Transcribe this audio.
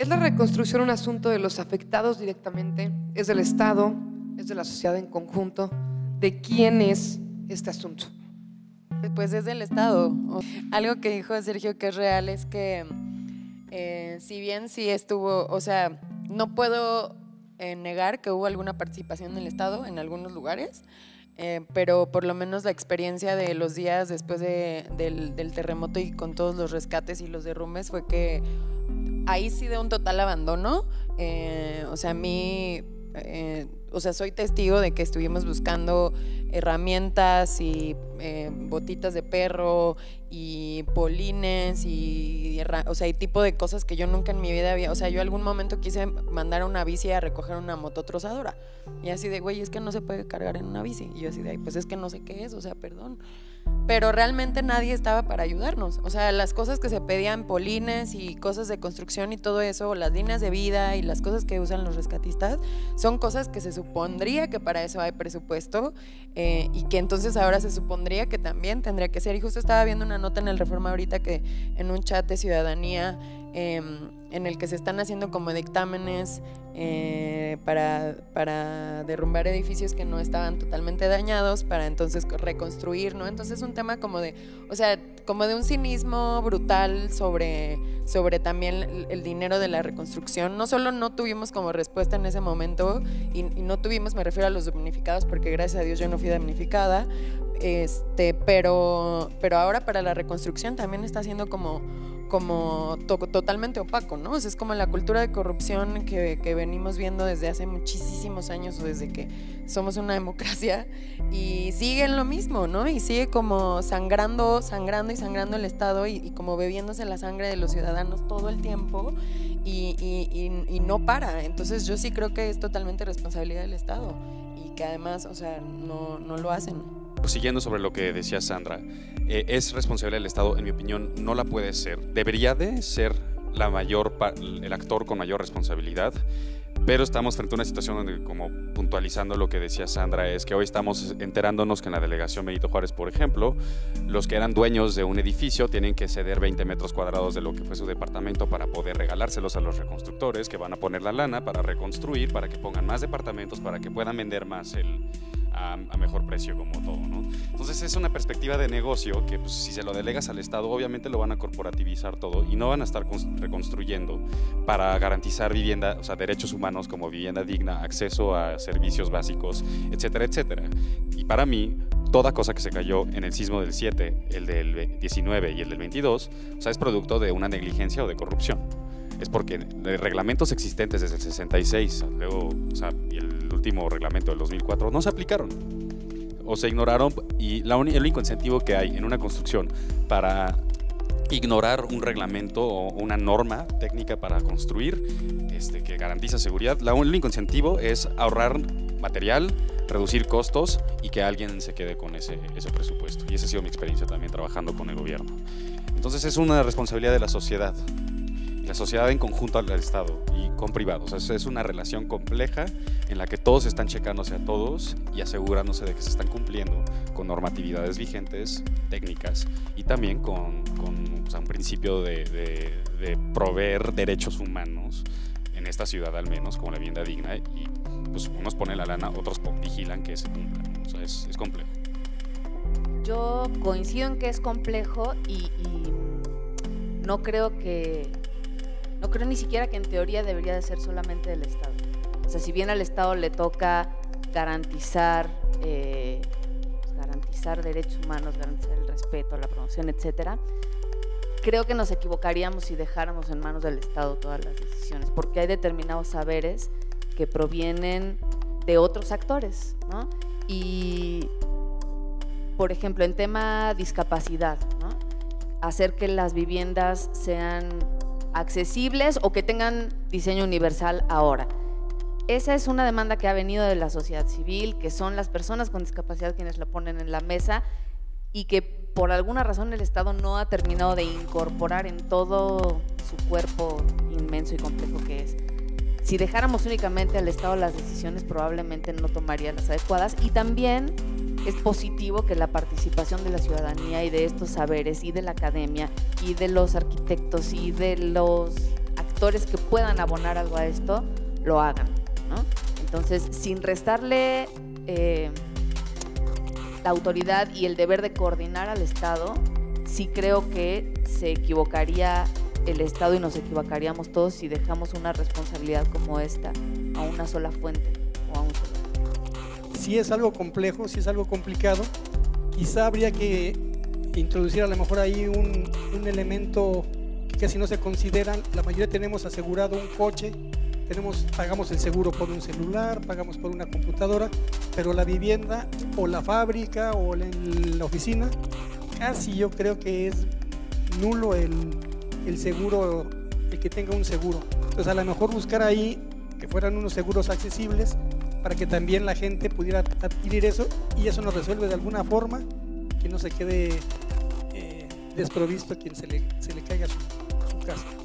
¿Es la reconstrucción un asunto de los afectados directamente? ¿Es del Estado? ¿Es de la sociedad en conjunto? ¿De quién es este asunto? Pues es del Estado. Algo que dijo Sergio que es real es que si bien sí estuvo, o sea, no puedo negar que hubo alguna participación del Estado en algunos lugares, pero por lo menos la experiencia de los días después del terremoto y con todos los rescates y los derrumbes fue que ahí sí de un total abandono. O sea, a mí, o sea, soy testigo de que estuvimos buscando herramientas y botitas de perro y polines y, o sea, y tipo de cosas que yo nunca en mi vida había. O sea, yo algún momento quise mandar una bici a recoger una mototrozadora y así de, güey, es que no se puede cargar en una bici. Y yo así de, ay, pues es que no sé qué es, o sea, perdón. Pero realmente nadie estaba para ayudarnos. O sea, las cosas que se pedían, polines y cosas de construcción y todo eso, o las líneas de vida y las cosas que usan los rescatistas, son cosas que se supondría que para eso hay presupuesto, y que entonces ahora se supondría que también tendría que ser. Y justo estaba viendo una nota en el Reforma ahorita que en un chat de ciudadanía en el que se están haciendo como dictámenes para derrumbar edificios que no estaban totalmente dañados, para entonces reconstruir, ¿no? Entonces es un tema como de, o sea, como de un cinismo brutal sobre también el dinero de la reconstrucción. No solo no tuvimos como respuesta en ese momento, y no tuvimos, me refiero a los damnificados, porque gracias a Dios yo no fui damnificada, pero ahora para la reconstrucción también está siendo como totalmente opaco, ¿no? O sea, es como la cultura de corrupción que venimos viendo desde hace muchísimos años, o desde que somos una democracia, y sigue en lo mismo, ¿no? Y sigue como sangrando el Estado y como bebiéndose la sangre de los ciudadanos todo el tiempo, y no para. Entonces yo sí creo que es totalmente responsabilidad del Estado y que además, o sea, no lo hacen. Siguiendo sobre lo que decía Sandra, es responsabilidad del Estado, en mi opinión, no la puede ser. Debería de ser el actor con mayor responsabilidad, pero estamos frente a una situación donde, como puntualizando lo que decía Sandra, es que hoy estamos enterándonos que en la delegación Benito Juárez, por ejemplo, los que eran dueños de un edificio tienen que ceder 20 metros cuadrados de lo que fue su departamento para poder regalárselos a los reconstructores que van a poner la lana para reconstruir, para que pongan más departamentos, para que puedan vender más a mejor precio, como todo, ¿no? Entonces es una perspectiva de negocio que, pues, si se lo delegas al Estado, obviamente lo van a corporativizar todo y no van a estar reconstruyendo para garantizar vivienda, o sea, derechos humanos como vivienda digna, acceso a servicios básicos, etcétera, etcétera. Y para mí, toda cosa que se cayó en el sismo del 7, el del 19 y el del 22, o sea, es producto de una negligencia o de corrupción. Es porque reglamentos existentes desde el 66, luego, o sea, y el último reglamento del 2004 no se aplicaron o se ignoraron, y el único incentivo que hay en una construcción para ignorar un reglamento o una norma técnica para construir que garantiza seguridad, el único incentivo es ahorrar material, reducir costos y que alguien se quede con ese presupuesto. Y esa ha sido mi experiencia también trabajando con el gobierno. Entonces es una responsabilidad de la sociedad en conjunto al Estado y con privados. O sea, es una relación compleja en la que todos están checándose a todos y asegurándose de que se están cumpliendo con normatividades vigentes, técnicas, y también con o sea, un principio de proveer derechos humanos en esta ciudad, al menos, como la vivienda digna, y pues unos ponen la lana, otros vigilan que se cumpla, ¿no? O sea, es complejo. Yo coincido en que es complejo y no creo ni siquiera que en teoría debería de ser solamente del Estado. O sea, si bien al Estado le toca garantizar derechos humanos, garantizar el respeto, la promoción, etcétera, creo que nos equivocaríamos si dejáramos en manos del Estado todas las decisiones, porque hay determinados saberes que provienen de otros actores, ¿no? Y, por ejemplo, en tema discapacidad, ¿no? Hacer que las viviendas sean accesibles o que tengan diseño universal ahora. Esa es una demanda que ha venido de la sociedad civil, que son las personas con discapacidad quienes la ponen en la mesa, y que por alguna razón el Estado no ha terminado de incorporar en todo su cuerpo inmenso y complejo que es. Si dejáramos únicamente al Estado las decisiones, probablemente no tomaría las adecuadas, y también es positivo que la participación de la ciudadanía y de estos saberes y de la academia y de los arquitectos y de los actores actores que puedan abonar algo a esto lo hagan, ¿no? Entonces, sin restarle la autoridad y el deber de coordinar al Estado, sí creo que se equivocaría el Estado y nos equivocaríamos todos si dejamos una responsabilidad como esta a una sola fuente o a un solo. Si es algo complejo, si es algo complicado, quizá habría que introducir a lo mejor ahí un elemento que casi no se considera. La mayoría tenemos asegurado un coche, pagamos el seguro por un celular, pagamos por una computadora, pero la vivienda o la fábrica o la oficina, casi yo creo que es nulo el seguro, el que tenga un seguro. Entonces a lo mejor buscar ahí que fueran unos seguros accesibles para que también la gente pudiera adquirir eso, y eso nos resuelve de alguna forma que no se quede desprovisto a quien se le caiga su casa.